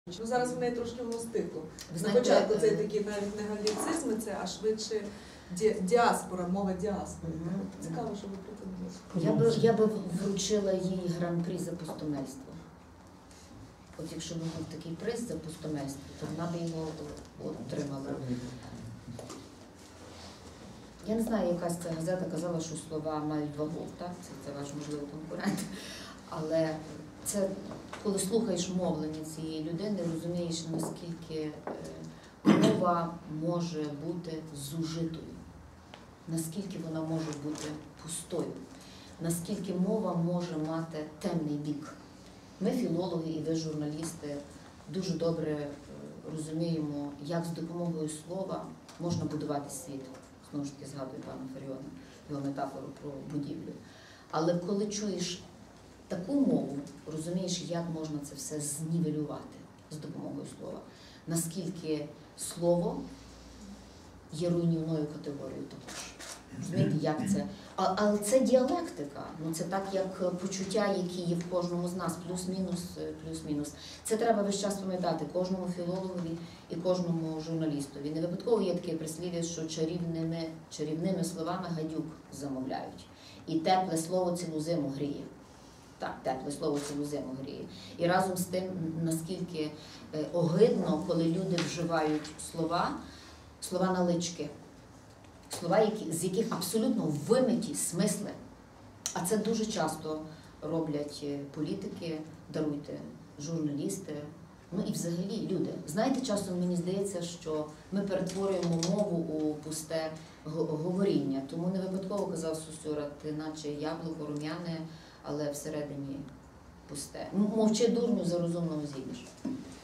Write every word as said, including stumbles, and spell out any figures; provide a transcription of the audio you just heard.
Ну, зараз в неї трошки воно стикло. Ви На знаєте, початку це е, такі навіть не галіцизми, це а швидше ді- діаспора, мова діаспори. Мгм. Цікаво, що ви про це думаєте. Я би, я би вручила їй гран-прі за пустомельство. От якщо б був такий приз за пустомельство, то вона б його отримала. Я не знаю, якась ця газета казала, що слова мають вагу, так? Це, це ваш, можливо, конкурент. Але це, коли слухаєш мовлення цієї людини, розумієш, наскільки е, мова може бути зужитою, наскільки вона може бути пустою, наскільки мова може мати темний бік. Ми, філологи і ви, журналісти, дуже добре е, розуміємо, як з допомогою слова можна будувати світ. Знову ж таки, згадую пана Фаріона, його метафору про будівлю. Але коли чуєш таку мову, розумієш, як можна це все знівелювати з допомогою слова. Наскільки слово є руйнівною категорією також. Розумієте, як це? А, але це діалектика. Ну, це так, як почуття, які є в кожному з нас. Плюс-мінус, плюс-мінус. Це треба весь час пам'ятати кожному філологові і кожному журналістові. Не випадково є таке прислів'я, що чарівними, чарівними словами гадюк замовляють. І тепле слово цілу зиму гріє. Так, тепле слово цілу зиму гріє. І разом з тим, наскільки е, огидно, коли люди вживають слова, слова налички. Слова, які, з яких абсолютно вимиті смисли. А це дуже часто роблять політики, даруйте, журналісти, ну і взагалі люди. Знаєте, часом мені здається, що ми перетворюємо мову у пусте говоріння. Тому не випадково казав Сосюра, ти наче яблуко рум'яне, але всередині пусте. Мовчи, дурню, за розумного зійдеш.